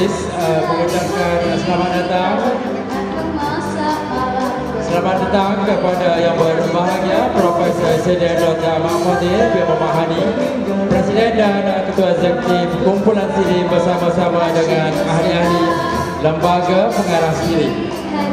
Majlis mengucapkan selamat datang. Selamat datang kepada yang berbahagia Profesor Sdn Dr. Ahmad Mahathir B. Mahani, Presiden dan Ketua Eksekutif Kumpulan Siri bersama-sama dengan ahli-ahli Lembaga Pengarah Siri.